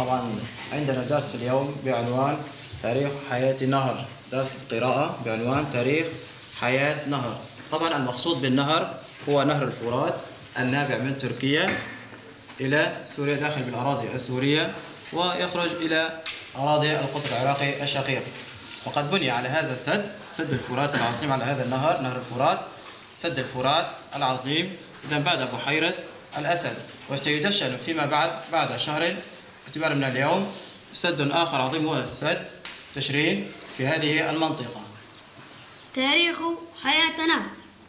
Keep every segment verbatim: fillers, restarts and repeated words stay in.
طبعا عندنا درس اليوم بعنوان تاريخ حياة نهر، درس القراءة بعنوان تاريخ حياة نهر. طبعا المقصود بالنهر هو نهر الفرات النابع من تركيا إلى سوريا، داخل بالأراضي السورية ويخرج إلى أراضي القطب العراقي الشقيق. وقد بني على هذا السد، سد الفرات العظيم، على هذا النهر، نهر الفرات، سد الفرات العظيم بعد بحيرة الأسد. وسيدشن فيما بعد بعد شهر اعتبارا من اليوم سد آخر عظيم هو سد تشرين في هذه المنطقة. تاريخ حياة نهر.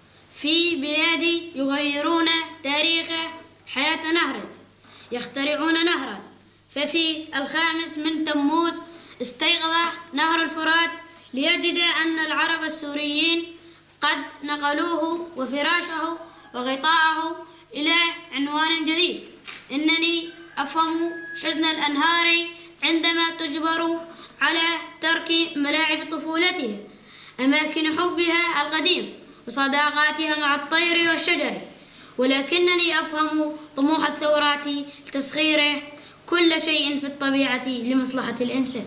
في بلاد يغيرون تاريخ حياة نهر، يخترعون نهرا. ففي الخامس من تموز استيقظ نهر الفرات ليجد أن العرب السوريين قد نقلوه وفراشه وغطاءه إلى عنوان جديد. إنني أفهم حزن الأنهار عندما تجبر على ترك ملاعب طفولتها، أماكن حبها القديم وصداقاتها مع الطير والشجر، ولكنني أفهم طموح الثورات لتسخير كل شيء في الطبيعة لمصلحة الإنسان.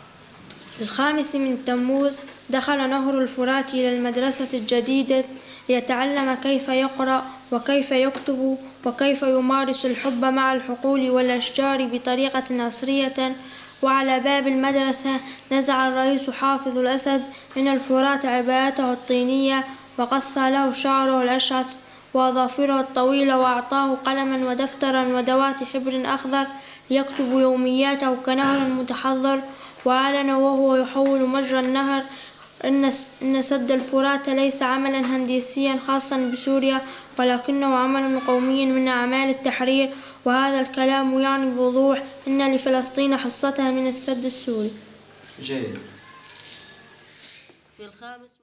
في الخامس من تموز دخل نهر الفرات إلى المدرسة الجديدة ليتعلم كيف يقرأ وكيف يكتب وكيف يمارس الحب مع الحقول والأشجار بطريقة عصرية. وعلى باب المدرسة نزع الرئيس حافظ الأسد من الفرات عباءته الطينية وقص له شعره الأشعث وأظافره الطويلة، وأعطاه قلما ودفترا ودوات حبر أخضر ليكتب يومياته كنهر متحضر. وأعلن وهو يحول مجرى النهر إن سد الفرات ليس عملا هندسيا خاصا بسوريا، ولكنه عمل قومي من أعمال التحرير. وهذا الكلام يعني بوضوح أن لفلسطين حصتها من السد السوري. جيد. في الخامس